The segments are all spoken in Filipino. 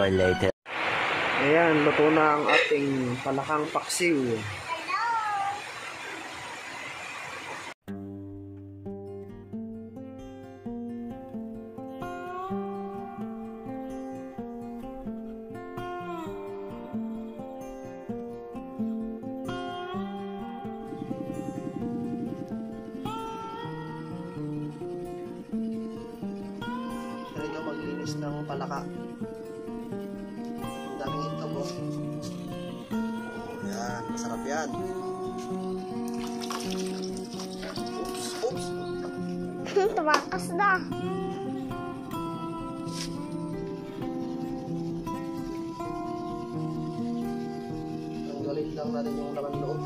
hour later. Ayan, luto na ang ating palakang paksiw. Talaga maglinis ng palaka. Ang daming itlog, oh. Yan, masarap yan. Oops. Tumakas na. Tanggalin lang natin yung laman loob.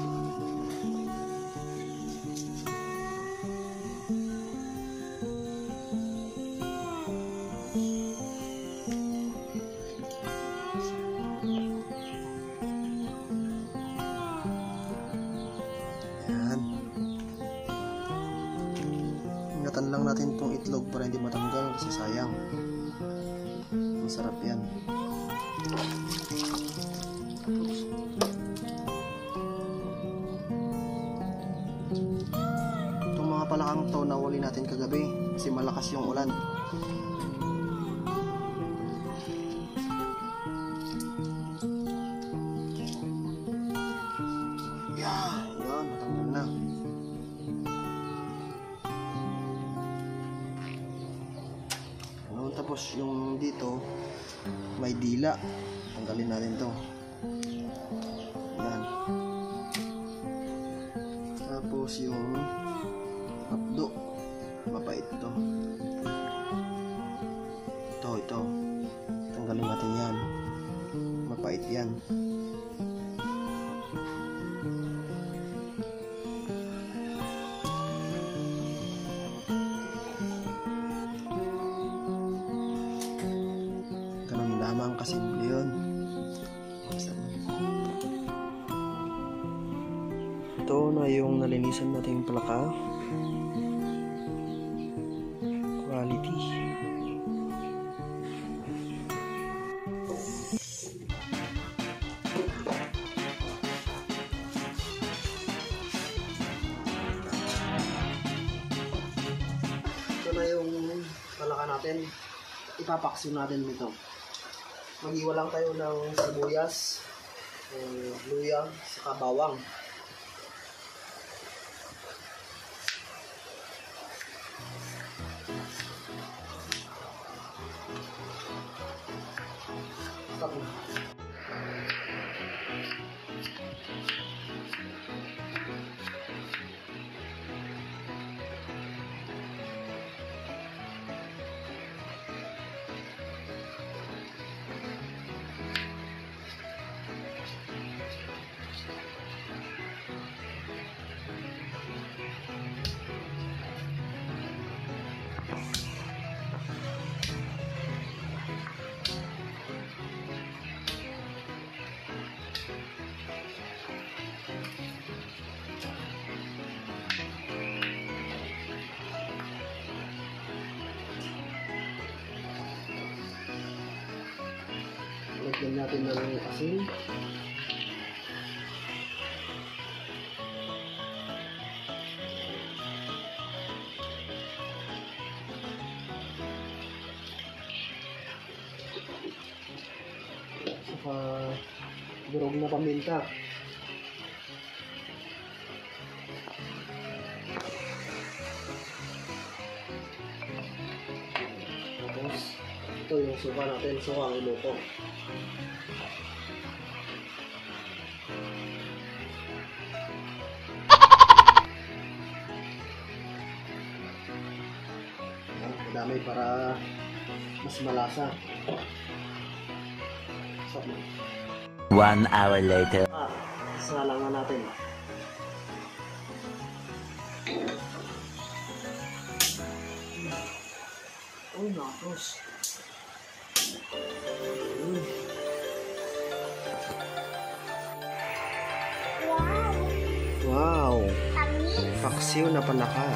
Ingatan lang natin itong itlog para hindi matanggal kasi sayang. Masarap yan. Itong mga palakang to nawali natin kagabi kasi malakas yung ulan. Yan, matanggal na. Tapos yung dito may dila, tanggalin natin to. Yan. Tapos yung hapdo, mapait to. Ito tanggalin natin yan, mapait yan. Lamang kasimple yun. Ito na yung nalinisan natin palaka. Quality. Ito na yung palaka natin. Ipapaksiw natin dito. Mag-iwa lang tayo ng sibuyas, luya, saka bawang. Stop na. Lagyan natin ng asin. Saka durog na paminta. Tapos ito yung suka natin, suka ang iluto. Madami para mas malasa. Stop na. 1 hour later. Salangan natin. Uy, nakos. Wow! Paksiw na palaka.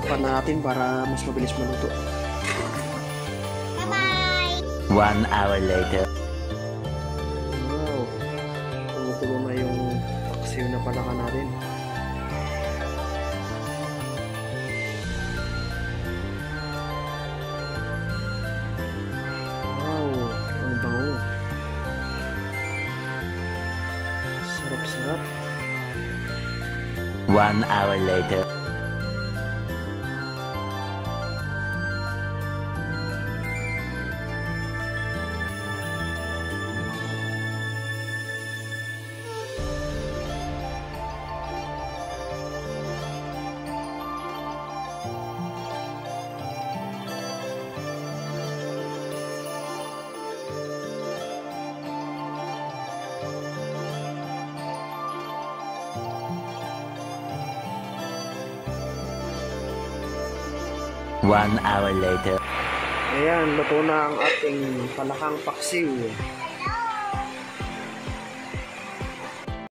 Takpan na natin para mas mabilis maluto. Bye-bye! 1 hour later. Wow. Tumutulo na yung paksiw na palaka natin. Wow. Ang bango. Sarap-sarap. 1 hour later. One hour later. Ayan, luto na ang ating palakang paksiw.